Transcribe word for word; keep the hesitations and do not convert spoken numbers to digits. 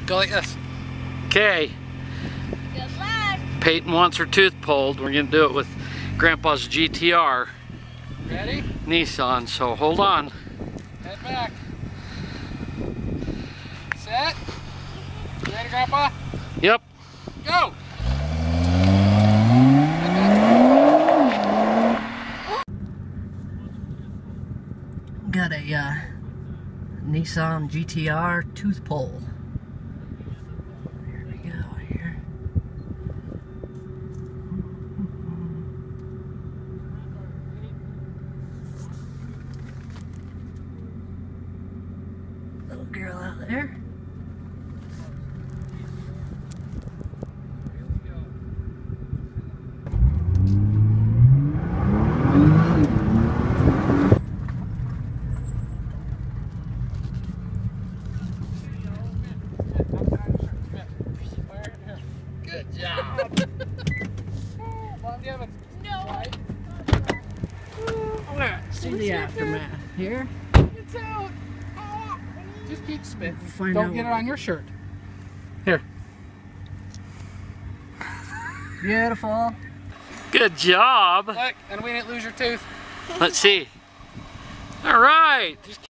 Go like this. Okay. Good luck. Peyton wants her tooth pulled. We're gonna do it with Grandpa's G T R Ready? Nissan, so hold on. Head back. Set. You ready, Grandpa? Yep. Go! Got a uh, Nissan G T R tooth pull. Here we go here. Little girl out there. Good job. Mom, do you have a No. See the aftermath here. It's out. Just keep spitting. Find Don't out get it what- on your shirt. Here. Beautiful. Good job. Look, and we didn't lose your tooth. Let's see. All right. Just